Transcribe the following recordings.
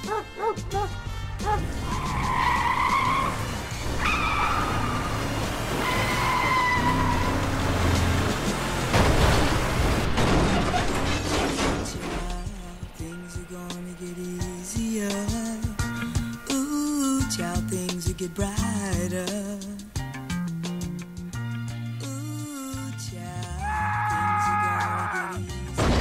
Things are gonna get easier. Ooh, child, things will get brighter. Ooh, child, things are gonna get easier.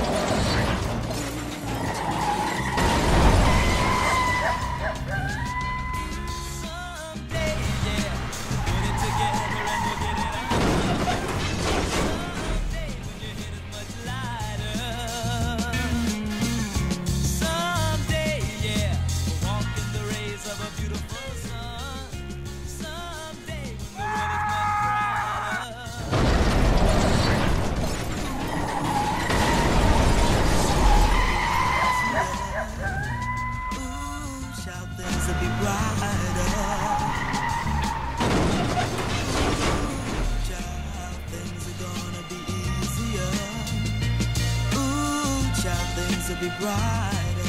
Someday, yeah, put it together and we'll get it on. Someday, when your head is much lighter. Someday, yeah, we'll walk in the rays of a beautiful sun. Someday, when the world is much brighter. Ooh, child, things will be brighter. Child, things are gonna be easier. Ooh, child, things will be brighter.